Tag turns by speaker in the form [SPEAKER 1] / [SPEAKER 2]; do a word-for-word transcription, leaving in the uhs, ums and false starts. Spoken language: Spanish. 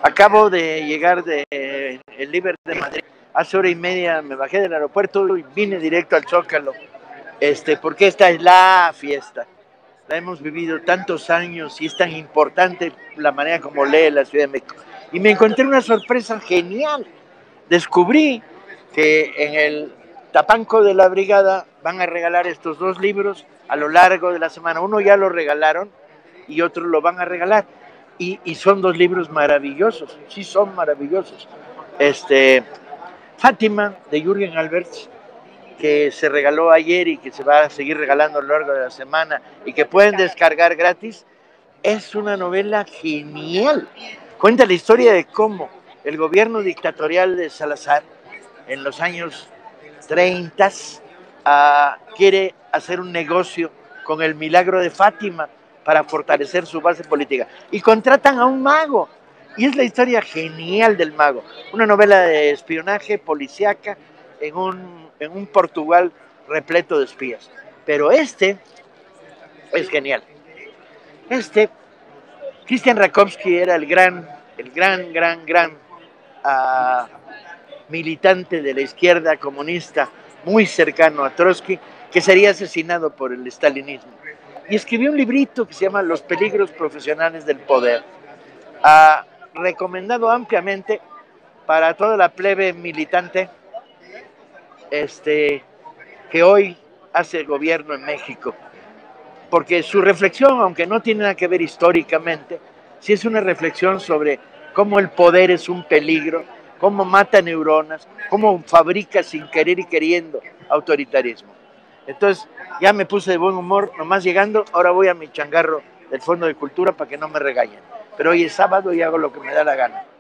[SPEAKER 1] Acabo de llegar de eh, el Liber de Madrid. Hace hora y media me bajé del aeropuerto y vine directo al Zócalo, este, porque esta es la fiesta. La hemos vivido tantos años y es tan importante la manera como lee la Ciudad de México. Y me encontré una sorpresa genial. Descubrí que en el Tapanco de la Brigada van a regalar estos dos libros a lo largo de la semana. Uno ya lo regalaron y otro lo van a regalar. Y, y son dos libros maravillosos, sí son maravillosos. Este, Fátima, de Jürgen Alberts, que se regaló ayer y que se va a seguir regalando a lo largo de la semana y que pueden descargar gratis, es una novela genial. Cuenta la historia de cómo el gobierno dictatorial de Salazar en los años treinta uh, quiere hacer un negocio con el milagro de Fátima para fortalecer su base política. Y contratan a un mago. Y es la historia genial del mago. Una novela de espionaje policíaca en un, en un Portugal repleto de espías. Pero este es genial. Este, Christian Rakowski era el gran, el gran, gran, gran uh, militante de la izquierda comunista, muy cercano a Trotsky, que sería asesinado por el stalinismo. Y escribió un librito que se llama Los peligros profesionales del poder, uh, recomendado ampliamente para toda la plebe militante este, que hoy hace el gobierno en México. Porque su reflexión, aunque no tiene nada que ver históricamente, sí es una reflexión sobre cómo el poder es un peligro, cómo mata neuronas, cómo fabrica sin querer y queriendo autoritarismo. Entonces, ya me puse de buen humor, nomás llegando, ahora voy a mi changarro del Fondo de Cultura para que no me regañen. Pero hoy es sábado y hago lo que me da la gana.